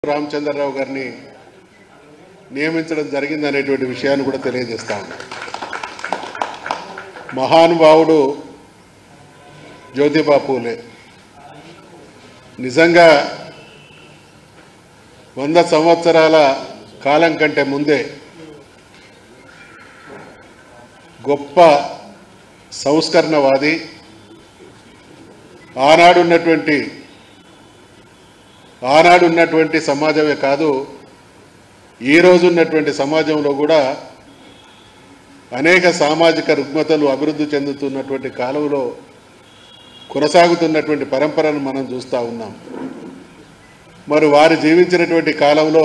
రామచంద్రరావు గారిని నియమించడం జరిగిందనేటువంటి విషయాన్ని కూడా తెలియజేస్తా ఉన్నాను. మహానుభావుడు జ్యోతిబా పూలే నిజంగా 100 సంవత్సరాల కాలం కంటే ముందే గొప్ప సంస్కరణవాది, ఆనాడు ఉన్నటువంటి సమాజమే కాదు, ఈరోజు ఉన్నటువంటి సమాజంలో కూడా అనేక సామాజిక రుగ్మతలు అభివృద్ధి చెందుతున్నటువంటి కాలంలో కొనసాగుతున్నటువంటి పరంపరను మనం చూస్తూ ఉన్నాం. మరి వారు జీవించినటువంటి కాలంలో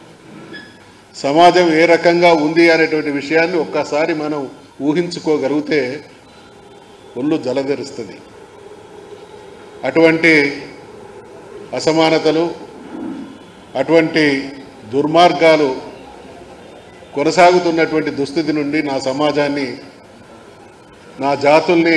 సమాజం ఏ రకంగా ఉంది అనేటువంటి విషయాన్ని ఒక్కసారి మనం ఊహించుకోగలిగితే ఒళ్ళు జలధరిస్తుంది. అటువంటి అసమానతలు, అటువంటి దుర్మార్గాలు కొనసాగుతున్నటువంటి దుస్థితి నుండి నా సమాజాన్ని, నా జాతుల్ని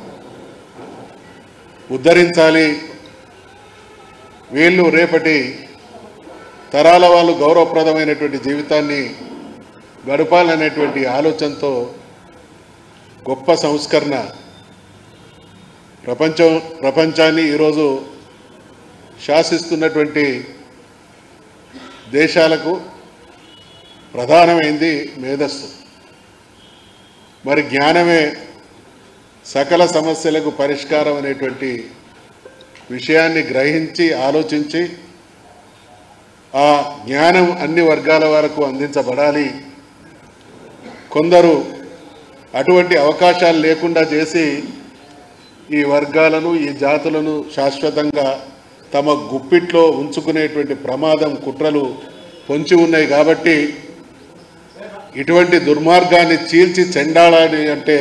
ఉద్ధరించాలి, వీళ్ళు రేపటి తరాల వాళ్ళు గౌరవప్రదమైనటువంటి జీవితాన్ని గడపాలనేటువంటి ఆలోచనతో గొప్ప సంస్కరణ ప్రపంచాన్ని ఈరోజు శాసిస్తున్నటువంటి దేశాలకు ప్రధానమైంది మేధస్సు. మరి జ్ఞానమే సకల సమస్యలకు పరిష్కారం అనేటువంటి విషయాన్ని గ్రహించి ఆలోచించి ఆ జ్ఞానం అన్ని వర్గాల వరకు అందించబడాలి. కొందరు అటువంటి అవకాశాలు లేకుండా చేసి ఈ వర్గాలను, ఈ జాతులను శాశ్వతంగా తమ గుప్పిట్లో ఉంచుకునేటువంటి ప్రమాదం, కుట్రలు పొంచి ఉన్నాయి. కాబట్టి ఇటువంటి దుర్మార్గాన్ని చీల్చి చెండాలని అంటే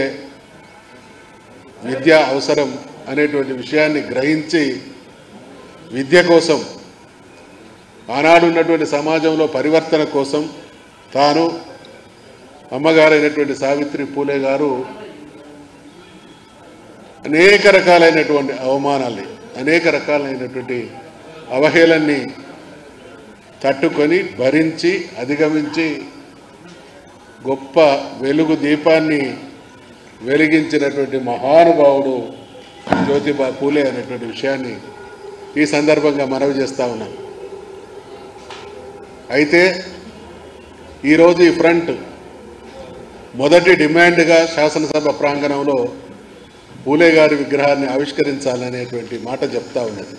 విద్య అవసరం అనేటువంటి విషయాన్ని గ్రహించి విద్య కోసం, ఆనాడు ఉన్నటువంటి సమాజంలో పరివర్తన కోసం తాను, అమ్మగారైనటువంటి సావిత్రి పూలే గారు అనేక రకాలైనటువంటి అవమానాల్ని, అనేక రకాలైనటువంటి అవహేళనని తట్టుకొని భరించి అధిగమించి గొప్ప వెలుగు దీపాన్ని వెలిగించినటువంటి మహానుభావుడు జ్యోతిబా పూలే అనేటువంటి విషయాన్ని ఈ సందర్భంగా మనవి చేస్తా ఉన్నాను. అయితే ఈరోజు ఈ ఫ్రంట్ మొదటి డిమాండ్గా శాసనసభ ప్రాంగణంలో పూలే గారి విగ్రహాన్ని ఆవిష్కరించాలనేటువంటి మాట చెప్తా ఉన్నది.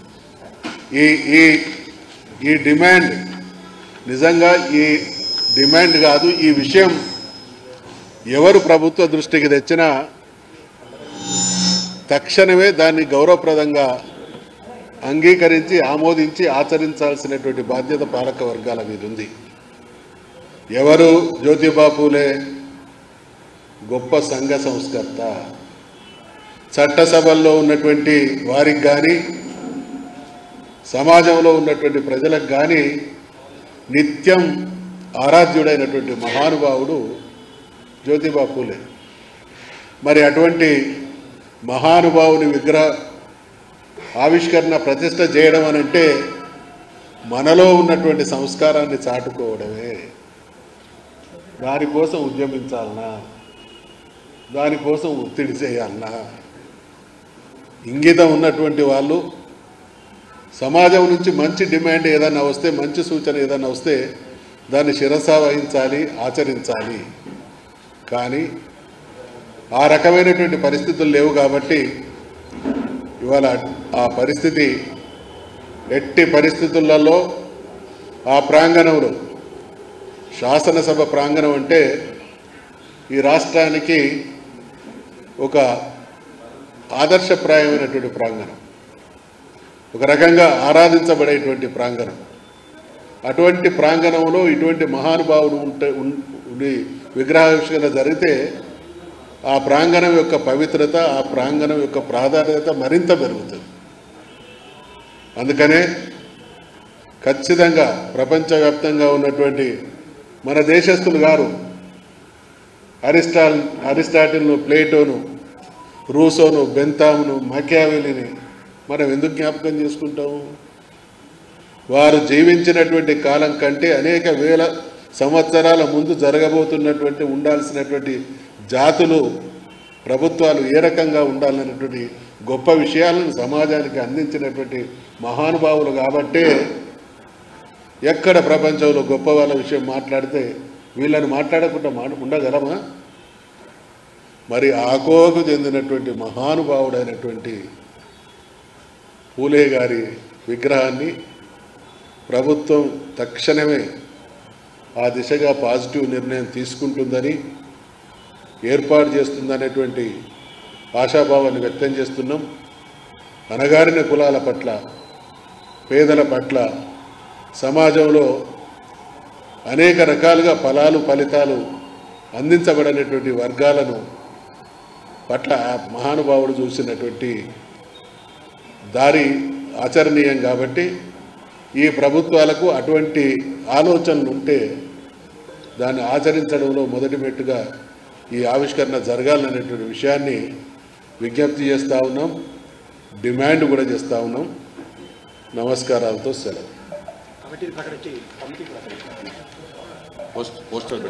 ఈ డిమాండ్ నిజంగా ఈ డిమాండ్ కాదు, ఈ విషయం ఎవరు ప్రభుత్వ దృష్టికి తెచ్చినా తక్షణమే దాన్ని గౌరవప్రదంగా అంగీకరించి ఆమోదించి ఆచరించాల్సినటువంటి బాధ్యత పాలక వర్గాల మీద ఉంది. ఎవరు జ్యోతిబా పూలే? గొప్ప సంఘ సంస్కర్త. చట్టసభల్లో ఉన్నటువంటి వారికి కానీ, సమాజంలో ఉన్నటువంటి ప్రజలకు కానీ నిత్యం ఆరాధ్యుడైనటువంటి మహానుభావుడు జ్యోతిబా పూలే. మరి అటువంటి మహానుభావుని విగ్రహ ఆవిష్కరణ, ప్రతిష్ట చేయడం అనంటే మనలో ఉన్నటువంటి సంస్కారాన్ని చాటుకోవడమే. దానికోసం ఉద్యమించాలన్నా, దానికోసం ఒత్తిడి చేయాలన్నా, ఇంగితం ఉన్నటువంటి వాళ్ళు సమాజం నుంచి మంచి డిమాండ్ ఏదన్నా వస్తే, మంచి సూచన ఏదన్నా వస్తే దాన్ని శిరసా వహించాలి, ఆచరించాలి. కానీ ఆ రకమైనటువంటి పరిస్థితులు లేవు. కాబట్టి ఇవాళ ఆ పరిస్థితి ఎట్టి పరిస్థితులలో ఆ ప్రాంగణంలో, శాసనసభ ప్రాంగణం అంటే ఈ రాష్ట్రానికి ఒక ఆదర్శప్రాయమైనటువంటి ప్రాంగణం, ఒక రకంగా ఆరాధించబడేటువంటి ప్రాంగణం. అటువంటి ప్రాంగణంలో ఇటువంటి మహానుభావుడు ఉండి విగ్రహావిష్కరణ జరిగితే ఆ ప్రాంగణం యొక్క పవిత్రత, ఆ ప్రాంగణం యొక్క ప్రాధాన్యత మరింత పెరుగుతుంది. అందుకనే ఖచ్చితంగా ప్రపంచవ్యాప్తంగా ఉన్నటువంటి మన దేశస్థులు గారు అరిస్టాటిల్ను, ప్లేటోను, రూసోను, బెంతామును, మకియావెల్లిని మనం ఎందుకు జ్ఞాపకం చేసుకుంటాము? వారు జీవించినటువంటి కాలం కంటే అనేక వేల సంవత్సరాల ముందు జరగబోతున్నటువంటి ఉండాల్సినటువంటి జాతులు ప్రభుత్వాలు ఏ రకంగా ఉండాలనేటువంటి గొప్ప విషయాలను సమాజానికి అందించినటువంటి మహానుభావులు కాబట్టే ఎక్కడ ప్రపంచంలో గొప్ప వాళ్ళ విషయం మాట్లాడితే వీళ్ళని మాట్లాడకుండా ఉండగలమా? మరి ఆకోకు చెందినటువంటి మహానుభావుడైనటువంటి పూలే గారి విగ్రహాన్ని ప్రభుత్వం తక్షణమే ఆ దిశగా పాజిటివ్ నిర్ణయం తీసుకుంటుందని, ఏర్పాటు చేస్తుందనేటువంటి ఆశాభావాన్ని వ్యక్తం చేస్తున్నాం. అణగారిన కులాల పట్ల, పేదల పట్ల, సమాజంలో అనేక రకాలుగా ఫలితాలు అందించబడినటువంటి వర్గాలను పట్ల మహానుభావుడు చూసినటువంటి దారి ఆచరణీయం కాబట్టి ఈ ప్రభుత్వాలకు అటువంటి ఆలోచనలు ఉంటే దాన్ని ఆచరించడంలో మొదటి మెట్టుగా ఈ ఆవిష్కరణ జరగాలనేటువంటి విషయాన్ని విజ్ఞప్తి చేస్తూ ఉన్నాం, డిమాండ్ కూడా చేస్తూ ఉన్నాం. నమస్కారాలతో సెలవు. పోస్టర్